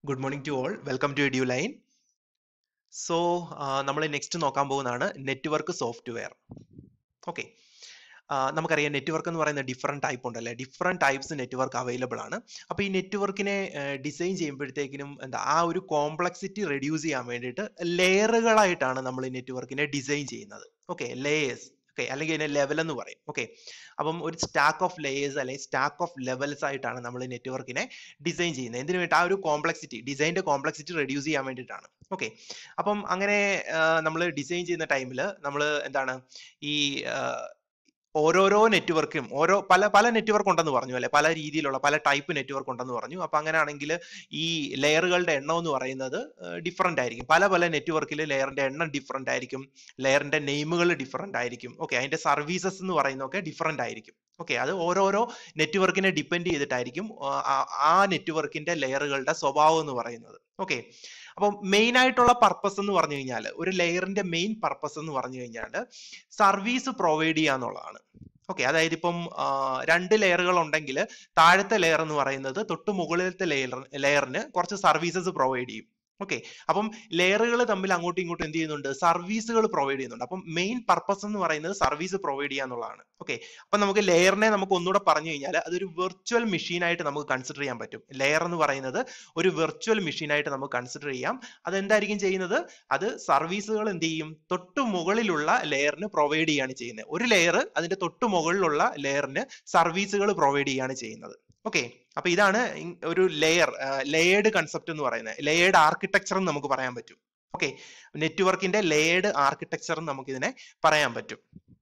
Good morning to all. Welcome to EduLine. So, നമ്മൾ next നോക്കാൻ പോകുന്നതാണ് നെറ്റ്വർക്ക് സോഫ്റ്റ്വെയർ. ഓക്കെ, നമുക്കറിയാം നെറ്റ്വർക്ക് എന്ന് പറയുന്ന ഡിഫറെന്റ് ടൈപ്പ് ഉണ്ടല്ലേ, ഡിഫറെന്റ് ടൈപ്സ് നെറ്റ്വർക്ക് അവൈലബിൾ ആണ്. അപ്പോൾ ഈ നെറ്റ്വർക്കിനെ ഡിസൈൻ ചെയ്യുമ്പോഴത്തേക്കിനും ആ ഒരു കോംപ്ലക്സിറ്റി റെഡ്യൂസ് ചെയ്യാൻ വേണ്ടിയിട്ട് ലെയറുകളായിട്ടാണ് നമ്മൾ ഈ നെറ്റ്വർക്കിനെ ഡിസൈൻ ചെയ്യുന്നത്. Okay, layers. ഓക്കെ, അല്ലെങ്കിൽ ഇതിനെ ലെവൽ എന്ന് പറയും. ഓക്കെ, അപ്പം ഒരു സ്റ്റാക്ക് ഓഫ് ലെയേഴ്സ് അല്ലെങ്കിൽ സ്റ്റാക്ക് ഓഫ് ലെവൽസ് ആയിട്ടാണ് നമ്മൾ നെറ്റ്വർക്കിനെ ഡിസൈൻ ചെയ്യുന്നത്. എന്തിനു വേണ്ടി? ആ ഒരു കോംപ്ലക്സിറ്റി, ഡിസൈൻ്റെ കോംപ്ലക്സിറ്റി റെഡ്യൂസ് ചെയ്യാൻ വേണ്ടിയിട്ടാണ്. ഓക്കെ, അപ്പം അങ്ങനെ നമ്മൾ ഡിസൈൻ ചെയ്യുന്ന ടൈമിൽ നമ്മൾ എന്താണ് ഈ ഓരോരോ നെറ്റ്വർക്കും പല നെറ്റ്വർക്ക് ഉണ്ടെന്ന് പറഞ്ഞു അല്ലെ, പല രീതിയിലുള്ള പല ടൈപ്പ് നെറ്റ്വർക്ക് ഉണ്ടെന്ന് പറഞ്ഞു. അപ്പൊ അങ്ങനെയാണെങ്കിൽ ഈ ലെയറുകളുടെ എണ്ണം എന്ന് പറയുന്നത് ഡിഫറെന്റ് ആയിരിക്കും. പല നെറ്റ്വർക്കിൽ ലെയറിന്റെ എണ്ണം ഡിഫറെന്റ് ആയിരിക്കും, ലെയറിന്റെ നെയിമുകൾ ഡിഫറെന്റ് ആയിരിക്കും. ഓക്കെ, അതിന്റെ സർവീസസ് എന്ന് പറയുന്നതൊക്കെ ഡിഫറെന്റ് ആയിരിക്കും. ഓക്കെ, അത് ഓരോരോ നെറ്റ്വർക്കിനെ ഡിപ്പെൻഡ് ചെയ്തിട്ടായിരിക്കും ആ നെറ്റ്വർക്കിന്റെ ലെയറുകളുടെ സ്വഭാവം എന്ന് പറയുന്നത്. ഓക്കെ, അപ്പം മെയിൻ ആയിട്ടുള്ള പർപ്പസ് എന്ന് പറഞ്ഞു കഴിഞ്ഞാൽ, ഒരു ലെയറിന്റെ മെയിൻ പർപ്പസ് എന്ന് പറഞ്ഞു കഴിഞ്ഞാൽ സർവീസ് പ്രൊവൈഡ് ചെയ്യുക എന്നുള്ളതാണ്. ഓക്കെ, അതായത് ഇപ്പം രണ്ട് ലെയറുകൾ ഉണ്ടെങ്കിൽ താഴത്തെ ലെയർ എന്ന് പറയുന്നത് തൊട്ട് മുകളിലത്തെ ലെയറിന് കുറച്ച് സർവീസസ് പ്രൊവൈഡ് ചെയ്യും. ഓക്കെ, അപ്പം ലെയറുകൾ തമ്മിൽ അങ്ങോട്ടും ഇങ്ങോട്ടും എന്ത് ചെയ്യുന്നുണ്ട്? സർവീസുകൾ പ്രൊവൈഡ് ചെയ്യുന്നുണ്ട്. അപ്പം മെയിൻ പർപ്പസ് എന്ന് പറയുന്നത് സർവീസ് പ്രൊവൈഡ് ചെയ്യുക എന്നുള്ളതാണ്. ഓക്കെ, അപ്പൊ നമുക്ക് ലെയറിനെ നമുക്ക് ഒന്നുകൂടെ പറഞ്ഞു കഴിഞ്ഞാൽ അതൊരു വെർച്വൽ മെഷീൻ ആയിട്ട് നമുക്ക് കൺസിഡർ ചെയ്യാൻ പറ്റും. ലെയർ എന്ന് പറയുന്നത് ഒരു വെർച്വൽ മെഷീൻ ആയിട്ട് നമുക്ക് കൺസിഡർ ചെയ്യാം. അതെന്തായിരിക്കും ചെയ്യുന്നത്? അത് സർവീസുകൾ എന്ത് ചെയ്യും? തൊട്ടു മുകളിലുള്ള ലെയറിന് പ്രൊവൈഡ് ചെയ്യാണ് ചെയ്യുന്നത്. ഒരു ലെയർ അതിന്റെ തൊട്ടു മുകളിലുള്ള ലെയറിന് സർവീസുകൾ പ്രൊവൈഡ് ചെയ്യാണ് ചെയ്യുന്നത്. ഓക്കെ, അപ്പൊ ഇതാണ് ഒരു ലെയേർഡ് കൺസെപ്റ്റ് എന്ന് പറയുന്നത്. ലെയേർഡ് ആർക്കിടെക്ചർ എന്ന് നമുക്ക് പറയാൻ പറ്റും. ഓക്കെ, നെറ്റ്വർക്കിന്റെ ലെയേർഡ് ആർക്കിടെക്ചർ എന്ന് നമുക്ക് ഇതിനെ പറയാൻ പറ്റും.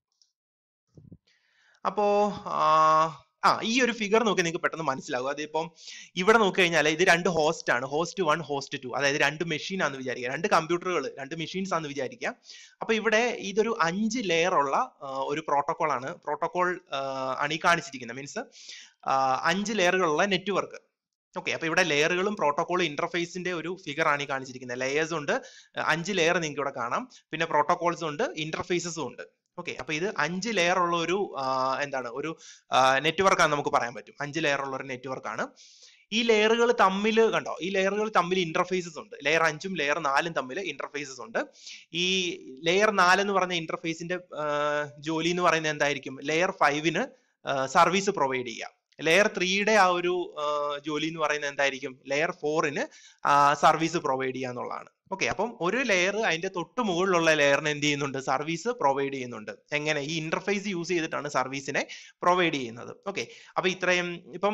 അപ്പോ ഈ ഒരു ഫിഗർ നോക്കി നിങ്ങൾക്ക് പെട്ടെന്ന് മനസ്സിലാവും. അതിപ്പം ഇവിടെ നോക്കി കഴിഞ്ഞാൽ ഇത് രണ്ട് ഹോസ്റ്റ് ആണ്, host 1 host 2. അതായത് രണ്ട് മെഷീൻ ആണെന്ന് വിചാരിക്കുക, രണ്ട് കമ്പ്യൂട്ടറുകൾ, രണ്ട് മെഷീൻസ് ആണെന്ന് വിചാരിക്കുക. അപ്പൊ ഇവിടെ ഇതൊരു 5 ലെയർ ഉള്ള ഒരു പ്രോട്ടോകോൾ ആണ്. പ്രോട്ടോകോൾ ആണ് ഈ കാണിച്ചിരിക്കുന്നത്. Means 5 ലെയറുകളുള്ള network. ഓക്കെ, അപ്പൊ ഇവിടെ ലെയറുകളും പ്രോട്ടോകോൾ ഇന്റർഫേസിന്റെ ഒരു ഫിഗർ ആണ് ഈ കാണിച്ചിരിക്കുന്നത്. ലെയേഴ്സ് ഉണ്ട്, 5 ലെയർ നിങ്ങൾക്ക് ഇവിടെ കാണാം. പിന്നെ പ്രോട്ടോകോൾസ് ഉണ്ട്, ഇന്റർഫേസസും ഉണ്ട്. ഓക്കെ, അപ്പൊ ഇത് 5 ലെയർ ഉള്ള ഒരു ഒരു നെറ്റ്വർക്ക് ആണ് നമുക്ക് പറയാൻ പറ്റും. 5 ലെയർ ഉള്ള ഒരു നെറ്റ്വർക്ക് ആണ്. ഈ ലെയറുകൾ തമ്മിൽ കണ്ടോ, ഈ ലെയറുകൾ തമ്മിൽ ഇന്റർഫേസസ് ഉണ്ട്. ലെയർ 5ഉം ലെയർ 4ഉം തമ്മിൽ ഇന്റർഫേസസ് ഉണ്ട്. ഈ ലെയർ 4 എന്ന് പറഞ്ഞ ഇന്റർഫേസിന്റെ ജോലി എന്ന് പറയുന്നത് എന്തായിരിക്കും? ലെയർ 5ന് സർവീസ് പ്രൊവൈഡ് ചെയ്യുക. ലെയർ 3യുടെ ആ ഒരു ജോലി എന്ന് പറയുന്നത് എന്തായിരിക്കും? ലെയർ 4ന് സർവീസ് പ്രൊവൈഡ് ചെയ്യുക എന്നുള്ളതാണ്. ഓക്കെ, അപ്പം ഒരു ലെയർ അതിന്റെ തൊട്ട് മുകളിലുള്ള ലെയറിന് എന്ത് ചെയ്യുന്നുണ്ട്? സർവീസ് പ്രൊവൈഡ് ചെയ്യുന്നുണ്ട്. എങ്ങനെ? ഈ ഇന്റർഫേസ് യൂസ് ചെയ്തിട്ടാണ് സർവീസിനെ പ്രൊവൈഡ് ചെയ്യുന്നത്. ഓക്കെ, അപ്പൊ ഇത്രയും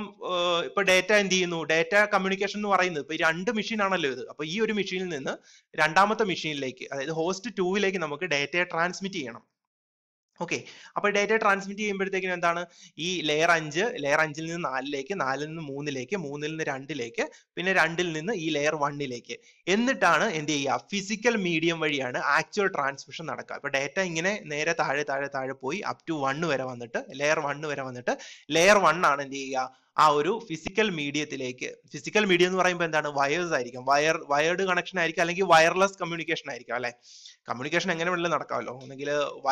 ഇപ്പൊ ഡേറ്റ എന്ത് ചെയ്യുന്നു? ഡേറ്റ കമ്മ്യൂണിക്കേഷൻ എന്ന് പറയുന്നത് ഇപ്പൊ ഈ രണ്ട് മെഷീൻ ആണല്ലോ ഇത്. അപ്പൊ ഈ ഒരു മെഷീനിൽ നിന്ന് രണ്ടാമത്തെ മെഷീനിലേക്ക്, അതായത് ഹോസ്റ്റ് 2ലേക്ക് നമുക്ക് ഡേറ്റയെ ട്രാൻസ്മിറ്റ് ചെയ്യണം. ഓക്കെ, അപ്പൊ ഡേറ്റ ട്രാൻസ്മിറ്റ് ചെയ്യുമ്പോഴത്തേക്കും എന്താണ്? ഈ ലെയർ 5ൽ നിന്ന് 4ലേക്ക്, 4ൽ നിന്ന് 3ലേക്ക്, 3ൽ നിന്ന് 2ലേക്ക്, പിന്നെ 2ൽ നിന്ന് ഈ ലെയർ 1ലേക്ക്. എന്നിട്ടാണ് എന്ത് ചെയ്യുക? ഫിസിക്കൽ മീഡിയം വഴിയാണ് ആക്ച്വൽ ട്രാൻസ്മിഷൻ നടക്കുക. ഇപ്പൊ ഡേറ്റ ഇങ്ങനെ നേരെ താഴെ പോയി അപ് ടു 1 വരെ വന്നിട്ട്, ലെയർ 1 വരെ വന്നിട്ട്, ലെയർ 1 ആണ് എന്ത് ചെയ്യുക? ആ ഒരു ഫിസിക്കൽ മീഡിയത്തിലേക്ക്. ഫിസിക്കൽ മീഡിയം എന്ന് പറയുമ്പോൾ എന്താണ്? വയേഴ്സ് ആയിരിക്കും, വയർഡ് കണക്ഷൻ ആയിരിക്കും, അല്ലെങ്കിൽ വയർലെസ് കമ്മ്യൂണിക്കേഷൻ ആയിരിക്കും. അല്ലെ, കമ്മ്യൂണിക്കേഷൻ എങ്ങനെ വേണമെങ്കിലും നടക്കാമല്ലോ. ഒന്നെങ്കിൽ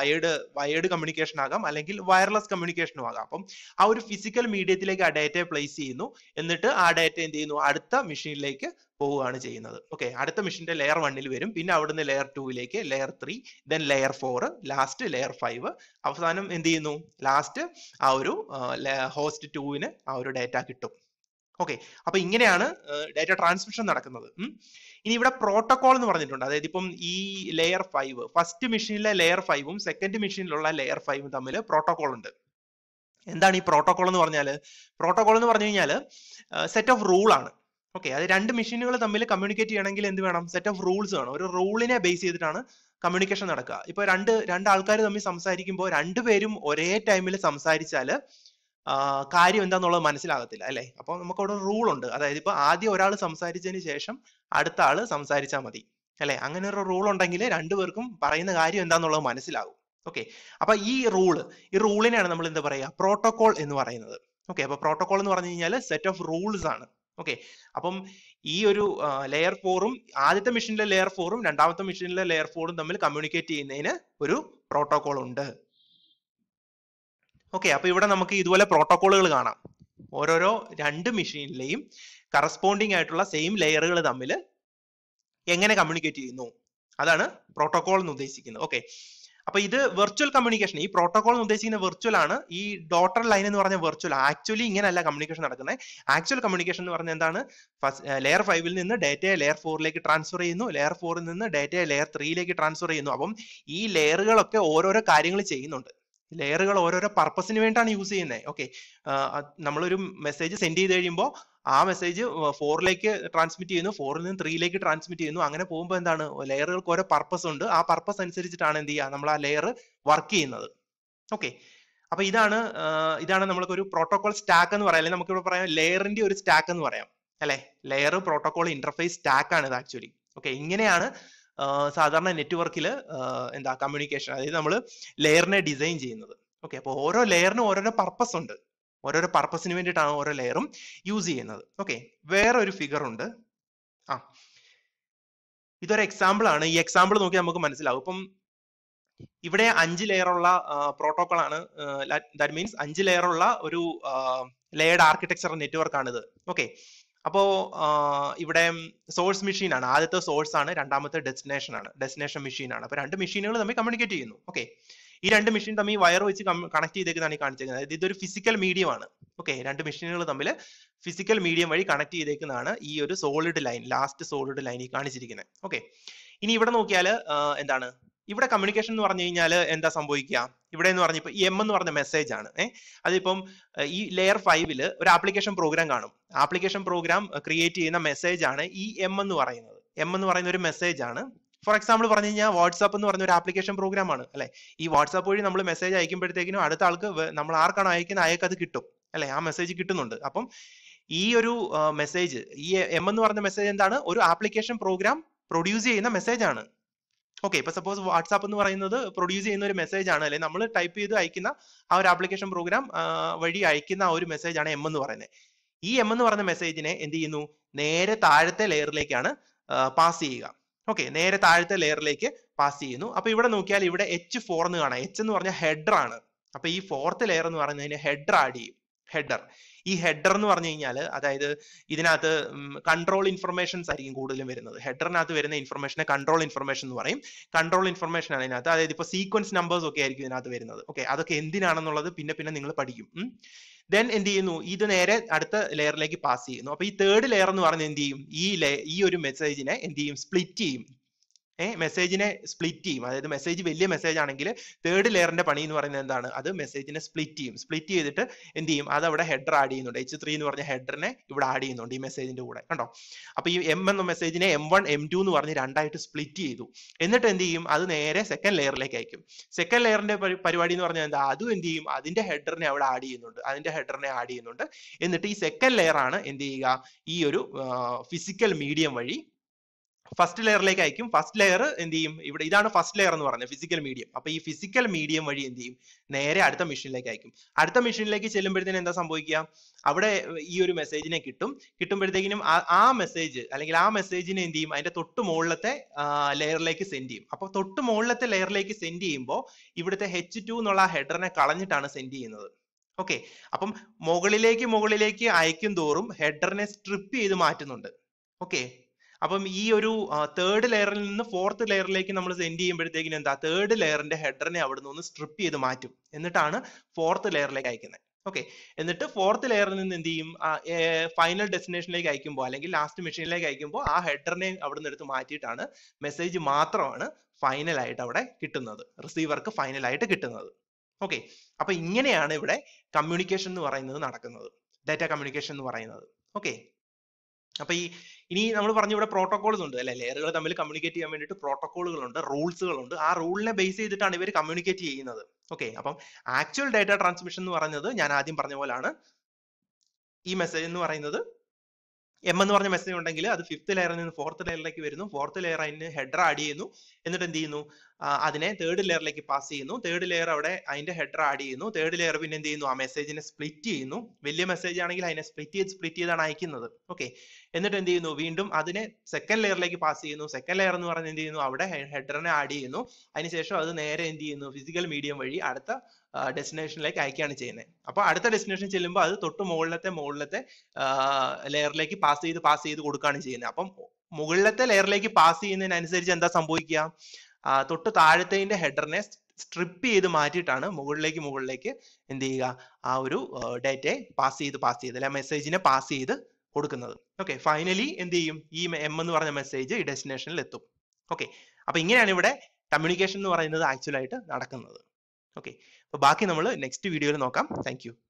വയേർഡ് കമ്മ്യൂണിക്കേഷൻ ആകാം, അല്ലെങ്കിൽ വയർലെസ് കമ്മ്യൂണിക്കേഷനും ആകാം. അപ്പം ആ ഒരു ഫിസിക്കൽ മീഡിയത്തിലേക്ക് ആ ഡേറ്റയെ പ്ലേസ് ചെയ്യുന്നു. എന്നിട്ട് ആ ഡേറ്റ എന്ത് ചെയ്യുന്നു? അടുത്ത മെഷീനിലേക്ക് പോവുകയാണ് ചെയ്യുന്നത്. ഓക്കെ, അടുത്ത മെഷീന്റെ ലെയർ 1ൽ വരും, പിന്നെ അവിടുന്ന് ലെയർ 2ലേക്ക്, layer 3, then layer 4, last layer 5, അവസാനം എന്ത് ചെയ്യുന്നു? ലാസ്റ്റ് ആ ഒരു ഹോസ്റ്റ് 2ന് ആ ഒരു ഡേറ്റ കിട്ടും. ഓക്കെ, അപ്പൊ ഇങ്ങനെയാണ് ഡേറ്റ ട്രാൻസ്മിഷൻ നടക്കുന്നത്. ഇനി ഇവിടെ പ്രോട്ടോകോൾ എന്ന് പറഞ്ഞിട്ടുണ്ട്. അതായത് ഇപ്പം ഈ ലെയർ 5, ഫസ്റ്റ് മെഷീനിലെ ലെയർ 5ഉം സെക്കൻഡ് മെഷീനിലുള്ള ലെയർ 5ഉം തമ്മിൽ പ്രോട്ടോകോൾ ഉണ്ട്. എന്താണ് ഈ പ്രോട്ടോകോൾ എന്ന് പറഞ്ഞാൽ? പ്രോട്ടോകോൾ എന്ന് പറഞ്ഞു കഴിഞ്ഞാൽ സെറ്റ് ഓഫ് റൂൾ ആണ്. ഓക്കെ, അത് രണ്ട് മെഷീനുകൾ തമ്മിൽ കമ്മ്യൂണിക്കേറ്റ് ചെയ്യണമെങ്കിൽ എന്ത് വേണം? സെറ്റ് ഓഫ് റൂൾസ് വേണം. ഒരു റൂളിനെ ബേസ് ചെയ്തിട്ടാണ് കമ്മ്യൂണിക്കേഷൻ നടക്കുക. ഇപ്പൊ രണ്ട് ആൾക്കാർ തമ്മിൽ സംസാരിക്കുമ്പോൾ രണ്ടുപേരും ഒരേ ടൈമിൽ സംസാരിച്ചാൽ കാര്യം എന്താന്നുള്ളത് മനസ്സിലാകത്തില്ല, അല്ലെ? അപ്പൊ നമുക്ക് അവിടെ റൂൾ ഉണ്ട്. അതായത് ഇപ്പൊ ആദ്യം ഒരാൾ സംസാരിച്ചതിന് ശേഷം അടുത്ത ആള് സംസാരിച്ചാൽ മതി, അല്ലെ? അങ്ങനെ ഒരു റൂൾ ഉണ്ടെങ്കിൽ രണ്ടുപേർക്കും പറയുന്ന കാര്യം എന്താന്നുള്ളത് മനസ്സിലാകും. ഓക്കെ, അപ്പൊ ഈ റൂളിനെയാണ് നമ്മൾ എന്താ പറയുക? പ്രോട്ടോകോൾ എന്ന് പറയുന്നത്. ഓക്കെ, അപ്പൊ പ്രോട്ടോകോൾ എന്ന് പറഞ്ഞു കഴിഞ്ഞാൽ സെറ്റ് ഓഫ് റൂൾസ് ആണ്. ഓക്കെ, അപ്പം ഈ ഒരു ലെയർ 4ഉം ആദ്യത്തെ മെഷീനിലെ ലെയർ 4ഉം രണ്ടാമത്തെ മെഷീനിലെ ലെയർ 4ഉം തമ്മിൽ കമ്മ്യൂണിക്കേറ്റ് ചെയ്യുന്നതിന് ഒരു പ്രോട്ടോകോൾ ഉണ്ട്. ഓക്കെ, അപ്പൊ ഇവിടെ നമുക്ക് ഇതുപോലെ പ്രോട്ടോകോളുകൾ കാണാം. ഓരോരോ രണ്ട് മെഷീനിലെയും കറസ്പോണ്ടിങ് ആയിട്ടുള്ള സെയിം ലെയറുകൾ തമ്മിൽ എങ്ങനെ കമ്മ്യൂണിക്കേറ്റ് ചെയ്യുന്നു, അതാണ് പ്രോട്ടോകോൾ എന്ന് ഉദ്ദേശിക്കുന്നത്. ഓക്കെ, അപ്പൊ ഇത് വെർച്വൽ കമ്മ്യൂണിക്കേഷൻ, ഈ പ്രോട്ടോകോൾ എന്ന് ഉദ്ദേശിക്കുന്ന വെർച്വൽ ആണ്. ഈ ഡോട്ടർ ലൈൻ എന്ന് പറഞ്ഞ വെർച്വൽ, ആക്ച്വലി ഇങ്ങനെയല്ല കമ്മ്യൂണിക്കേഷൻ നടക്കുന്നത്. ആക്ച്വൽ കമ്മ്യൂണിക്കേഷൻ എന്ന് പറഞ്ഞാൽ എന്താണ്, ഫസ്റ്റ് ലെയർ 5 നിന്ന് ഡേറ്റയെ ലെയർ 4ലേക്ക് ട്രാൻസ്ഫർ ചെയ്യുന്നു, ലെയർ 4 നിന്ന് ഡേറ്റയെ ലെയർ 3ലേക്ക് ട്രാൻസ്ഫർ ചെയ്യുന്നു. അപ്പം ഈ ലെയറുകളൊക്കെ ഓരോരോ കാര്യങ്ങൾ ചെയ്യുന്നുണ്ട്. ലെയറുകൾ ഓരോരോ പർപ്പസിന് വേണ്ടിയാണ് യൂസ് ചെയ്യുന്നത്. ഓക്കെ, നമ്മളൊരു മെസ്സേജ് സെൻഡ് ചെയ്ത് കഴിയുമ്പോൾ ആ മെസ്സേജ് 4ലേക്ക് ട്രാൻസ്മിറ്റ് ചെയ്യുന്നു, 4ൽ നിന്ന് 3ലേക്ക് ട്രാൻസ്മിറ്റ് ചെയ്യുന്നു. അങ്ങനെ പോകുമ്പോൾ എന്താണ്, ലെയറുകൾക്ക് ഓരോ പർപ്പസ് ഉണ്ട്. ആ പർപ്പസ് അനുസരിച്ചിട്ടാണ് എന്ത് ചെയ്യുക, നമ്മൾ ആ ലെയർ വർക്ക് ചെയ്യുന്നത്. ഓക്കെ, അപ്പൊ ഇതാണ് നമ്മൾക്ക് ഒരു പ്രോട്ടോകോൾ സ്റ്റാക്ക് എന്ന് പറയാം, അല്ലെങ്കിൽ നമുക്ക് ഇവിടെ പറയാം ലെയറിന്റെ ഒരു സ്റ്റാക്ക് എന്ന് പറയാം അല്ലെ. ലെയർ പ്രോട്ടോകോൾ ഇന്റർഫേസ് സ്റ്റാക്ക് ആണ് ഇത് ആക്ച്വലി. ഓക്കെ, ഇങ്ങനെയാണ് സാധാരണ നെറ്റ്വർക്കിൽ എന്താ കമ്മ്യൂണിക്കേഷൻ, അതായത് നമ്മൾ ലെയറിനെ ഡിസൈൻ ചെയ്യുന്നത്. ഓക്കെ, അപ്പോൾ ഓരോ ലെയറിനും ഓരോരോ പർപ്പസ് ഉണ്ട്, ഓരോരോ പർപ്പസിന് വേണ്ടിയിട്ടാണ് ഓരോ ലെയറും യൂസ് ചെയ്യുന്നത്. ഓക്കെ, വേറെ ഒരു ഫിഗർ ഉണ്ട്. ഇതൊരു എക്സാമ്പിൾ ആണ്. ഈ എക്സാമ്പിൾ നോക്കി നമുക്ക് മനസ്സിലാവും. ഇപ്പം ഇവിടെ 5 ലെയറുള്ള പ്രോട്ടോകോൾ ആണ്. ദാറ്റ് മീൻസ് 5 ലെയറുള്ള ഒരു ലെയർഡ് ആർക്കിടെക്ചർ നെറ്റ്വർക്ക് ആണിത്. ഓക്കെ, അപ്പോ ഇവിടെ സോഴ്സ് മെഷീൻ ആണ്, ആദ്യത്തെ സോഴ്സ് ആണ്, രണ്ടാമത്തെ ഡെസ്റ്റിനേഷൻ ആണ്, ഡെസ്റ്റിനേഷൻ മെഷീൻ ആണ്. അപ്പൊ രണ്ട് മെഷീനുകൾ തമ്മിൽ കമ്മ്യൂണിക്കേറ്റ് ചെയ്യുന്നു. ഓക്കെ, ഈ രണ്ട് മെഷീൻ തമ്മിൽ വയർ വെച്ച് കണക്ട് ചെയ്തേക്കുന്നതാണ് ഈ കാണിച്ചിരിക്കുന്നത്. അതായത് ഇതൊരു ഫിസിക്കൽ മീഡിയം ആണ്. ഓക്കെ, രണ്ട് മെഷീനുകൾ തമ്മിൽ ഫിസിക്കൽ മീഡിയം വഴി കണക്ട് ചെയ്തേക്കുന്നതാണ് ഈ ഒരു solid line, last solid line ഈ കാണിച്ചിരിക്കുന്നത്. ഓക്കെ, ഇനി ഇവിടെ നോക്കിയാൽ എന്താണ്, ഇവിടെ കമ്മ്യൂണിക്കേഷൻ എന്ന് പറഞ്ഞു കഴിഞ്ഞാൽ എന്താ സംഭവിക്കുക, ഇവിടെ എന്ന് പറഞ്ഞപ്പോൾ എം എന്ന് പറഞ്ഞ മെസ്സേജ് ആണ്. അതിപ്പം ഈ ലെയർ 5 ഒരു ആപ്ലിക്കേഷൻ പ്രോഗ്രാം കാണും. ആപ്ലിക്കേഷൻ പ്രോഗ്രാം ക്രിയേറ്റ് ചെയ്യുന്ന മെസ്സേജ് ആണ് ഈ എം എന്ന് പറയുന്നത്. എം എന്ന് പറയുന്ന ഒരു മെസ്സേജ് ആണ്. ഫോർ എക്സാമ്പിൾ പറഞ്ഞു കഴിഞ്ഞാൽ വാട്സാപ്പ് എന്ന് പറഞ്ഞ ഒരു ആപ്ലിക്കേഷൻ പ്രോഗ്രാം ആണ് അല്ലെ. ഈ വാട്സാപ്പ് വഴി നമ്മൾ മെസ്സേജ് അയക്കുമ്പോഴത്തേക്കിനും അടുത്ത ആൾക്ക് നമ്മൾ ആർക്കാണോ അയക്കുന്നത് അയക്ക് അത് കിട്ടും അല്ലെ, ആ മെസ്സേജ് കിട്ടുന്നുണ്ട്. അപ്പം ഈ ഒരു മെസ്സേജ്, ഈ എം എന്ന് പറഞ്ഞ മെസ്സേജ് എന്താണ്, ഒരു ആപ്ലിക്കേഷൻ പ്രോഗ്രാം പ്രൊഡ്യൂസ് ചെയ്യുന്ന മെസ്സേജ് ആണ്. ഓക്കെ, ഇപ്പൊ സപ്പോസ് വാട്സാപ്പ് എന്ന് പറയുന്നത് പ്രൊഡ്യൂസ് ചെയ്യുന്ന ഒരു മെസ്സേജ് ആണ് അല്ലെ, നമ്മൾ ടൈപ്പ് ചെയ്ത് അയക്കുന്ന ആ ഒരു ആപ്ലിക്കേഷൻ പ്രോഗ്രാം വഴി അയക്കുന്ന ആ ഒരു മെസ്സേജ് ആണ് എം എന്ന് പറയുന്നത്. ഈ എം എന്ന് പറയുന്ന മെസ്സേജിനെ എന്ത് ചെയ്യുന്നു, നേരെ താഴത്തെ ലെയറിലേക്കാണ് പാസ് ചെയ്യുക. ഓക്കെ, നേരെ താഴത്തെ ലെയറിലേക്ക് പാസ് ചെയ്യുന്നു. അപ്പൊ ഇവിടെ നോക്കിയാൽ ഇവിടെ H4 എന്ന് കാണാം. H എന്ന് പറഞ്ഞാൽ ഹെഡർ ആണ്. അപ്പൊ ഈ 4th ലെയർ എന്ന് പറയുന്നതിന് ഹെഡർ ആഡ് ചെയ്യും. ഹെഡർ, ഈ ഹെഡർ എന്ന് പറഞ്ഞു കഴിഞ്ഞാൽ അതായത് ഇതിനകത്ത് കൺട്രോൾ ഇൻഫർമേഷൻസ് ആയിരിക്കും കൂടുതലും വരുന്നത്. ഹെഡറിനകത്ത് വരുന്ന ഇൻഫർമേഷനെ കൺട്രോൾ ഇൻഫർമേഷൻ എന്ന് പറയും. കൺട്രോൾ ഇൻഫർമേഷൻ ആണ് ഇതിനകത്ത്. അതായത് ഇപ്പൊ സീക്വൻസ് നമ്പേഴ്സ് ഒക്കെ ആയിരിക്കും ഇതിനകത്ത് വരുന്നത്. ഓക്കെ, അതൊക്കെ എന്തിനാണെന്നുള്ളത് പിന്നെ പിന്നെ നിങ്ങൾ പഠിക്കും. ദെൻ എന്ത് ചെയ്യുന്നു, ഇത് നേരെ അടുത്ത ലെയറിലേക്ക് പാസ് ചെയ്യുന്നു. അപ്പൊ ഈ 3rd ലെയർ എന്ന് പറയുന്നത് എന്ത് ചെയ്യും, ഈ ഒരു മെസ്സേജിനെ എന്ത് ചെയ്യും, സ്പ്ലിറ്റ് ചെയ്യും. മെസ്സേജിനെ സ്പ്ലിറ്റ് ചെയ്യും. അതായത് മെസ്സേജ് വലിയ മെസ്സേജ് ആണെങ്കിൽ 3rd ലെയറിന്റെ പണി എന്ന് പറയുന്നത് എന്താണ്, അത് മെസ്സേജിനെ സ്പ്ലിറ്റ് ചെയ്യും. സ്പ്ലിറ്റ് ചെയ്തിട്ട് എന്ത് ചെയ്യും, അത് അവിടെ ഹെഡർ ആഡ് ചെയ്യുന്നുണ്ട്. H3 എന്ന് പറഞ്ഞ ഹെഡറിനെ ഇവിടെ ആഡ് ചെയ്യുന്നുണ്ട് ഈ മെസ്സേജിന്റെ കൂടെ, കണ്ടോ. അപ്പൊ ഈ എം എന്ന മെസ്സേജിനെ M1 M2 എന്ന് പറഞ്ഞ് രണ്ടായിട്ട് സ്പ്ലിറ്റ് ചെയ്തു. എന്നിട്ട് എന്ത് ചെയ്യും, അത് നേരെ സെക്കൻഡ് ലെയറിലേക്ക് അയക്കും. സെക്കൻഡ് ലെയറിന്റെ പരിപാടി എന്ന് പറഞ്ഞാൽ എന്താ, അതും എന്ത് ചെയ്യും, അതിന്റെ ഹെഡറിനെ അവിടെ ആഡ് ചെയ്യുന്നുണ്ട്. എന്നിട്ട് ഈ സെക്കൻഡ് ലെയർ ആണ് എന്ത് ചെയ്യുക, ഈ ഒരു ഫിസിക്കൽ മീഡിയം വഴി ഫസ്റ്റ് ലെയറിലേക്ക് അയക്കും. ഫസ്റ്റ് ലെയർ എന്ത് ചെയ്യും, ഇവിടെ ഇതാണ് ഫസ്റ്റ് ലെയർ എന്ന് പറഞ്ഞത്, ഫിസിക്കൽ മീഡിയം. അപ്പൊ ഈ ഫിസിക്കൽ മീഡിയം വഴി എന്ത് ചെയ്യും, നേരെ അടുത്ത മെഷീനിലേക്ക് അയക്കും. അടുത്ത മെഷീനിലേക്ക് ചെല്ലുമ്പോഴത്തേനും എന്താ സംഭവിക്കുക, അവിടെ ഈ ഒരു മെസ്സേജിനെ കിട്ടുമ്പോഴത്തേക്കിനും ആ മെസ്സേജ് അല്ലെങ്കിൽ ആ മെസ്സേജിനെ എന്ത് ചെയ്യും, അതിന്റെ തൊട്ട് മുകളിലത്തെ ലെയറിലേക്ക് സെൻഡ് ചെയ്യും. അപ്പൊ തൊട്ട് മുകളിലത്തെ ലെയറിലേക്ക് സെൻഡ് ചെയ്യുമ്പോൾ ഇവിടുത്തെ H2 എന്നുള്ള ഹെഡറിനെ കളഞ്ഞിട്ടാണ് സെൻഡ് ചെയ്യുന്നത്. ഓക്കെ, അപ്പം മുകളിലേക്ക് അയക്കും തോറും ഹെഡറിനെ സ്ട്രിപ്പ് ചെയ്ത് മാറ്റുന്നുണ്ട്. ഓക്കെ, അപ്പം ഈ ഒരു 3rd ലെയറിൽ നിന്ന് 4th ലെയറിലേക്ക് നമ്മൾ സെൻഡ് ചെയ്യുമ്പോഴത്തേക്കിനും എന്താ, 3rd ലെയറിന്റെ ഹെഡറിനെ അവിടെ നിന്ന് സ്ട്രിപ്പ് ചെയ്ത് മാറ്റും. എന്നിട്ടാണ് 4th ലെയറിലേക്ക് അയക്കുന്നത്. ഓക്കെ, എന്നിട്ട് 4th ലെയറിൽ നിന്ന് എന്ത് ചെയ്യും, ഫൈനൽ ഡെസ്റ്റിനേഷനിലേക്ക് അയക്കുമ്പോൾ അല്ലെങ്കിൽ ലാസ്റ്റ് മെഷീനിലേക്ക് അയക്കുമ്പോൾ ആ ഹെഡറിനെ അവിടെ നിന്ന് എടുത്ത് മാറ്റിയിട്ടാണ് മെസ്സേജ് മാത്രമാണ് ഫൈനൽ ആയിട്ട് അവിടെ കിട്ടുന്നത്, റിസീവർക്ക് ഫൈനൽ ആയിട്ട് കിട്ടുന്നത്. ഓക്കെ, അപ്പൊ ഇങ്ങനെയാണ് ഇവിടെ കമ്മ്യൂണിക്കേഷൻ എന്ന് പറയുന്നത് നടക്കുന്നത്, ഡാറ്റ കമ്മ്യൂണിക്കേഷൻ എന്ന് പറയുന്നത്. ഓക്കെ, അപ്പൊ ഇനി നമ്മൾ പറഞ്ഞു ഇവിടെ പ്രോട്ടോകോൾസ് ഉണ്ട് അല്ലെ, ലെയറുകൾ തമ്മിൽ കമ്മ്യൂണിക്കേറ്റ് ചെയ്യാൻ വേണ്ടിയിട്ട് പ്രോട്ടോകോളുകളുണ്ട്, റൂൾസുകളുണ്ട്. ആ റൂളിനെ ബേസ് ചെയ്തിട്ടാണ് ഇവർ കമ്മ്യൂണിക്കേറ്റ് ചെയ്യുന്നത്. ഓക്കെ, അപ്പം ആക്ച്വൽ ഡാറ്റ ട്രാൻസ്മിഷൻ എന്ന് പറയുന്നത് ഞാൻ ആദ്യം പറഞ്ഞ പോലാണ്. ഈ മെസ്സേജ് എന്ന് പറയുന്നത് എം എന്ന് പറഞ്ഞ മെസ്സേജ് ഉണ്ടെങ്കിൽ അത് 5th ലെയറിൽ നിന്ന് 4th ലെയറിലേക്ക് വരുന്നു. 4th ലെയർ അതിന് ഹെഡർ ആഡ് ചെയ്യുന്നു. എന്നിട്ട് എന്ത് ചെയ്യുന്നു, അതിനെ തേർഡ് ലെയറിലേക്ക് പാസ് ചെയ്യുന്നു. തേർഡ് ലെയർ അവിടെ അതിന്റെ ഹെഡർ ആഡ് ചെയ്യുന്നു. തേർഡ് ലെയർ പിന്നെ എന്ത് ചെയ്യുന്നു, ആ മെസ്സേജിനെ സ്പ്ലിറ്റ് ചെയ്യുന്നു. വലിയ മെസ്സേജ് ആണെങ്കിൽ അതിനെ സ്പ്ലിറ്റ് ചെയ്താണ് അയക്കുന്നത്. ഓക്കെ, എന്നിട്ട് എന്ത് ചെയ്യുന്നു, വീണ്ടും അതിനെ സെക്കൻഡ് ലെയറിലേക്ക് പാസ് ചെയ്യുന്നു. സെക്കൻഡ് ലെയർ എന്ന് പറഞ്ഞ് എന്ത് ചെയ്യുന്നു, അവിടെ ഹെഡറിനെ ആഡ് ചെയ്യുന്നു. അതിനുശേഷം അത് നേരെ എന്ത് ചെയ്യുന്നു, ഫിസിക്കൽ മീഡിയം വഴി അടുത്ത ഡെസ്റ്റിനേഷനിലേക്ക് അയക്കുകയാണ് ചെയ്യുന്നത്. അപ്പൊ അടുത്ത ഡെസ്റ്റിനേഷൻ ചെല്ലുമ്പോൾ അത് തൊട്ട് മുകളിലത്തെ ലെയറിലേക്ക് പാസ് ചെയ്ത് കൊടുക്കുകയാണ് ചെയ്യുന്നത്. അപ്പം മുകളിലത്തെ ലെയറിലേക്ക് പാസ് ചെയ്യുന്നതിനനുസരിച്ച് എന്താ സംഭവിക്കുക, തൊട്ട് താഴത്തെ ഹെഡറിനെ സ്ട്രിപ്പ് ചെയ്ത് മാറ്റിയിട്ടാണ് മുകളിലേക്ക് എന്ത് ചെയ്യുക, ആ ഒരു ഡേറ്റയെ പാസ് ചെയ്ത് അല്ലെ മെസ്സേജിനെ പാസ് ചെയ്ത് കൊടുക്കുന്നത്. ഓക്കെ, ഫൈനലി എന്ത് ചെയ്യും, ഈ എം എന്ന് പറഞ്ഞ മെസ്സേജ് ഈ ഡെസ്റ്റിനേഷനിൽ എത്തും. ഓക്കെ, അപ്പൊ ഇങ്ങനെയാണ് ഇവിടെ കമ്മ്യൂണിക്കേഷൻ എന്ന് പറയുന്നത് ആക്ച്വൽ ആയിട്ട് നടക്കുന്നത്. ഓക്കെ, അപ്പൊ ബാക്കി നമ്മൾ നെക്സ്റ്റ് വീഡിയോയിൽ നോക്കാം. Thank U.